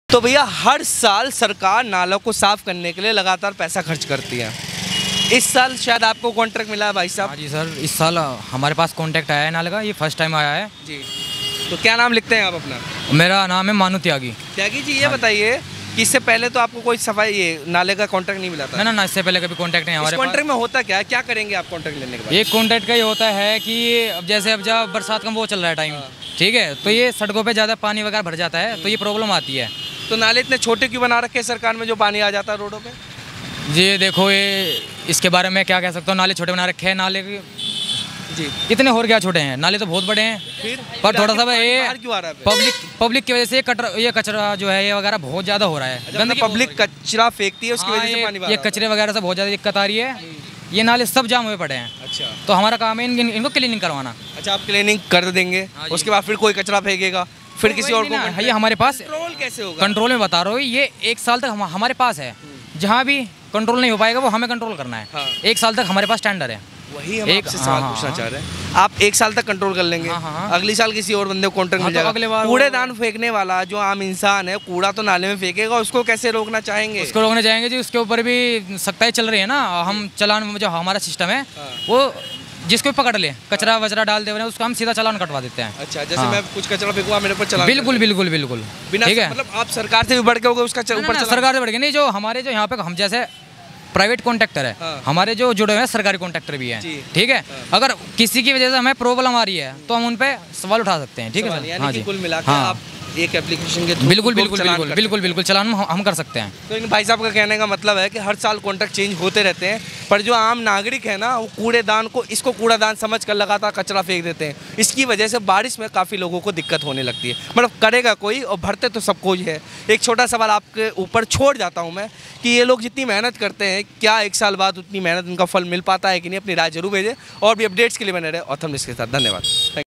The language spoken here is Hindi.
तो भैया हर साल सरकार नालों को साफ करने के लिए लगातार पैसा खर्च करती है। इस साल शायद आपको कॉन्ट्रैक्ट मिला है भाई साहब? हाँ जी सर, इस साल हमारे पास कॉन्ट्रैक्ट आया है नाले का, ये फर्स्ट टाइम आया है जी। तो क्या नाम लिखते हैं आप अपना? मेरा नाम है मानु त्यागी। त्यागी जी, ये बताइए कि इससे पहले तो आपको कोई सफाई ये नाले का कॉन्ट्रैक्ट नहीं मिला था? ना, इससे पहले कभी कॉन्ट्रैक्ट नहीं हमारे पास। कॉन्ट्रैक्ट में होता क्या है, क्या करेंगे आप कॉन्ट्रैक्ट लेने के बाद? ये कॉन्ट्रैक्ट का ये होता है कि अब जैसे जब बरसात का वो चल रहा है टाइम, ठीक है, तो ये सड़कों पे ज़्यादा पानी वगैरह भर जाता है, तो ये प्रॉब्लम आती है। तो नाले इतने छोटे क्यों बना रखे हैं सरकार में जो पानी आ जाता है रोडों पे? जी देखो, ये इसके बारे में क्या कह सकता हूँ, नाले छोटे बना रखे हैं। नाले जी इतने और क्या छोटे हैं, नाले तो बहुत बड़े हैं। फिर पर थोड़ा सा ये क्यों आ रहा है? पब्लिक की वजह से ये कचरा जो है ये वगैरह बहुत ज़्यादा हो रहा है। गंदगी पब्लिक कचरा फेंकती है, उसकी वजह से पानी ये कचरे वगैरह से बहुत ज़्यादा दिक्कत आ रही है। ये नाले सब जाम हुए पड़े हैं। अच्छा, तो हमारा काम है इनको क्लीनिंग करवाना। अच्छा, आप क्लीनिंग कर देंगे, उसके बाद फिर कोई कचरा फेंकेगा, फिर किसी और को? ये हमारे पास कंट्रोल कैसे होगा? कंट्रोल में बता रहा हूँ, ये 1 साल तक हमारे पास है। जहाँ भी कंट्रोल नहीं हो पाएगा वो हमें कंट्रोल करना है। 1 साल तक हमारे पास टेंडर है। वही हम आपसे सवाल पूछना चाह रहे हैं। आप 1 साल तक कंट्रोल कर लेंगे, अगली साल किसी और बंदे को कॉन्ट्रैक्ट मिल जाएगा। अगले बार कूड़ेदान फेंकने वाला जो आम इंसान है कूड़ा तो नाले में फेंकेगा, उसको कैसे रोकना चाहेंगे? उसको रोकना चाहेंगे जी, उसके ऊपर भी सख्ताई चल रही है ना। हम चालान, जो हमारा सिस्टम है वो जिसको पकड़ ले कचरा वचरा डाल दे उसको हम सीधा चालान कटवा देते हैं। अच्छा, जैसे मैं कुछ कचरा फेंकूंगा मेरे ऊपर चालान? बिल्कुल, ठीक है। मतलब आप सरकार से भी बढ़ के होगा उसका ऊपर? सरकार से बढ़ के नहीं, जो हमारे जो यहाँ पे हम जैसे प्राइवेट कॉन्ट्रैक्टर है, हमारे जो जुड़े हुए हैं सरकारी कॉन्ट्रैक्टर भी हैं, ठीक है। अगर किसी की वजह से हमें प्रॉब्लम आ रही है तो हम उन पे सवाल उठा सकते हैं, ठीक है सर? हाँ जी, कुल मिलाकर आप एक एप्लीकेशन के थ्रू बिल्कुल चालान हम कर सकते हैं। तो इन भाई साहब का कहने का मतलब है कि हर साल कॉन्ट्रैक्ट चेंज होते रहते हैं, पर जो आम नागरिक है ना वो कूड़ेदान को इसको कूड़ादान समझ कर लगातार कचरा फेंक देते हैं। इसकी वजह से बारिश में काफ़ी लोगों को दिक्कत होने लगती है। मतलब करेगा कोई और भरते तो सबको ही है। एक छोटा सवाल आपके ऊपर छोड़ जाता हूँ मैं कि ये लोग जितनी मेहनत करते हैं, क्या 1 साल बाद उतनी मेहनत उनका फल मिल पाता है कि नहीं? अपनी राय जरूर भेजें और भी अपडेट्स के लिए बने रहे ऑथम न्यूज़ के साथ। धन्यवाद।